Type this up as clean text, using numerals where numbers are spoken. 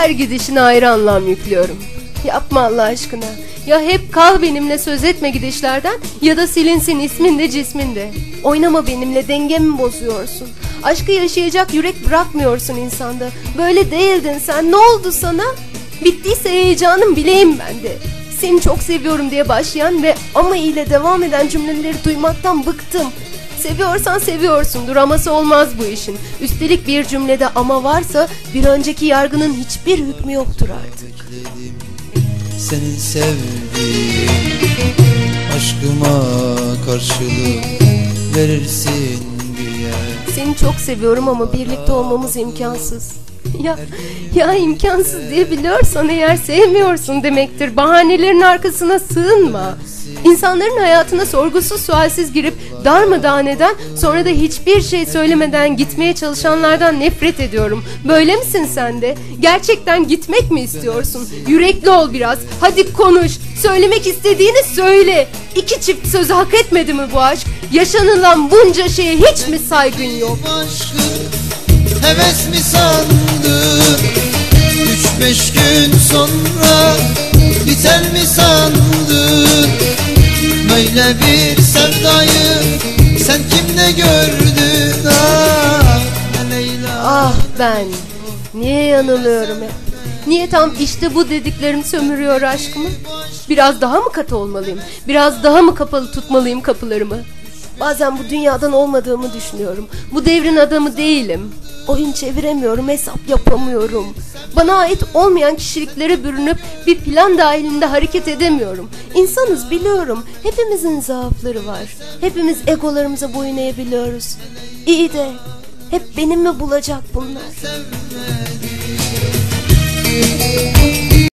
her gidişine ayrı anlam yüklüyorum. Yapma Allah aşkına. Ya hep kal benimle söz etme gidişlerden, ya da silinsin ismin de cismin de. Oynama benimle, dengemi bozuyorsun. Aşkı yaşayacak yürek bırakmıyorsun insanda. Böyle değildin sen, ne oldu sana? Bittiyse heyecanım bileyim ben de. Seni çok seviyorum diye başlayan ve ama ile devam eden cümleleri duymaktan bıktım. Seviyorsan seviyorsundur, aması olmaz bu işin. Üstelik bir cümlede ama varsa bir önceki yargının hiçbir hükmü yoktur artık. Senin sevdiğin aşkıma karşılık verirsin diye. Seni çok seviyorum ama birlikte olmamız imkansız. Ya imkansız diye biliyorsan eğer sevmiyorsun demektir. Bahanelerin arkasına sığınma. İnsanların hayatına sorgusuz sualsiz girip darmadağın eden, sonra da hiçbir şey söylemeden gitmeye çalışanlardan nefret ediyorum. Böyle misin sen de? Gerçekten gitmek mi istiyorsun? Yürekli ol biraz. Hadi konuş. Söylemek istediğini söyle. İki çift sözü hak etmedi mi bu aşk? Yaşanılan bunca şeye hiç mi saygın yok? Heves mi sandın? 3-5 gün sonra biter mi sandın? Böyle bir sevdayı sen kimde gördün? Ah Leyla. Ah ben niye yanılıyorum hep? Niye tam işte bu dediklerim sömürüyor aşkımı? Biraz daha mı katı olmalıyım? Biraz daha mı kapalı tutmalıyım kapılarımı? Bazen bu dünyadan olmadığımı düşünüyorum. Bu devrin adamı değilim. Oyun çeviremiyorum, hesap yapamıyorum. Bana ait olmayan kişiliklere bürünüp bir plan dahilinde hareket edemiyorum. İnsanız biliyorum. Hepimizin zaafları var. Hepimiz egolarımıza boyun eğebiliyoruz. İyi de hep benim mi bulacak bunlar?